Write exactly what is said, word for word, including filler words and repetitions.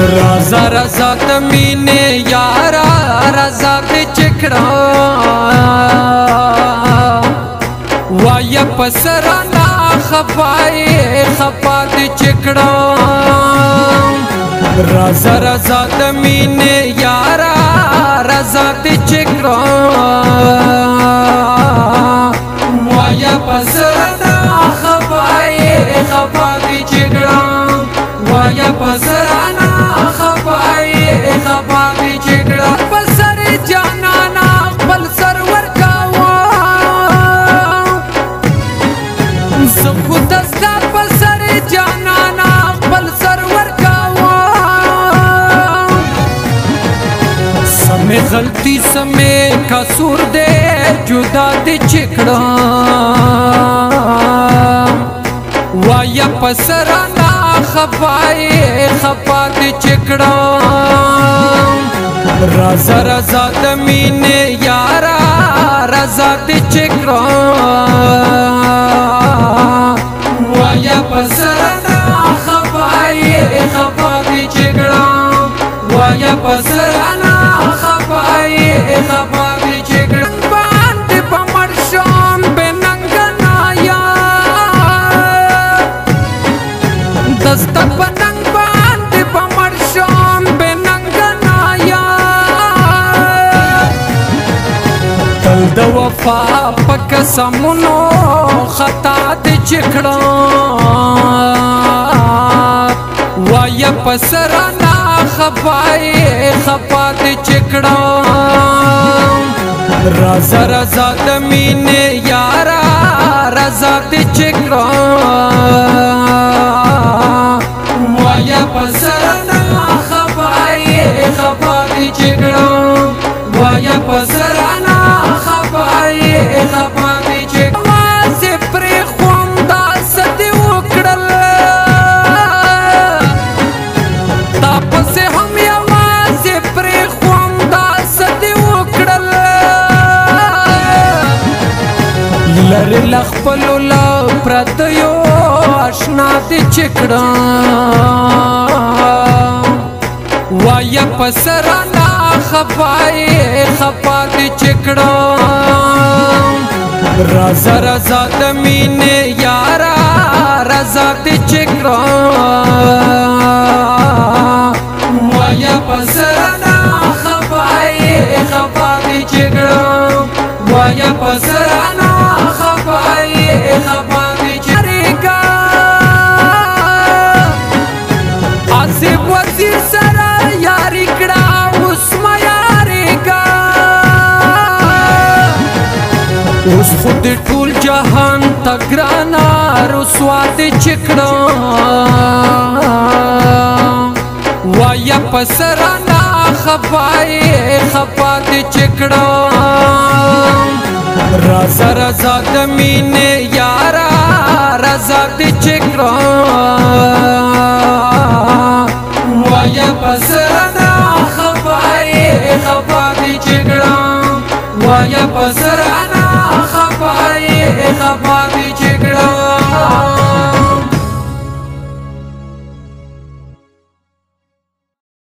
رازا رازا د مینې یارا رازا دې چکړه وایا پسرانا خپای خپا دې چکړه رازا رازا د مینې یارا رازا دې چکړه وایا پسرانا خپای خپا دې چکړه وایا پسرانا خپای خپا دې چکړه پسر جانانا خپل سرور کاوه زه خو دستا پسر جانانا خپل سرور کاوه سمې غلطي سمې قصور دې جدا دې چکړه وایا پسرانا خپای خپا دې چکړه رازا رازا د مینې یارا رازا دې چکړه وایا پسرانا خپای خپا دې چکړه وایا پسرانا خپای خپا دې چکړه باندې پمړ شوم بننګنا یا دستا پننګ باندې پمړ شوم بننګنا یا تل د وفا پک سمونو خطا دې چکړه وایا پسرانا خپای خپا دې چکړه رازا رازا د مینې یارا رازا دې چکړه وایا پسرانا خپای خپا دې چکړه وایا پسرانا خپای خپا دې چکړه واسه پرې خوم دا ستې وکړل تاسو هم یوازې پرې خوم دا ستې وکړل لری لخپلو لا پردیو آشنا دې چکړه وایا پسرانا خپای خپا دې چکړه رازا رازا د مینې یارا رازا دې چکړه وایا پسرانا خپای خپا دې چکړه وایا پسرانا خپای خپا دې چکړه آصف وزیر سره یاری کړه اوس ما یاری کا اوس خود ټول جهان تګرانا رسوا دې چکړه وایا پسرانا خپای خپا دې چکړه رازا رازا د مینې یارا رازا دې چکړه وایا پسرانا خپای خپا دې چکړه وایا پسرانا خپای خپا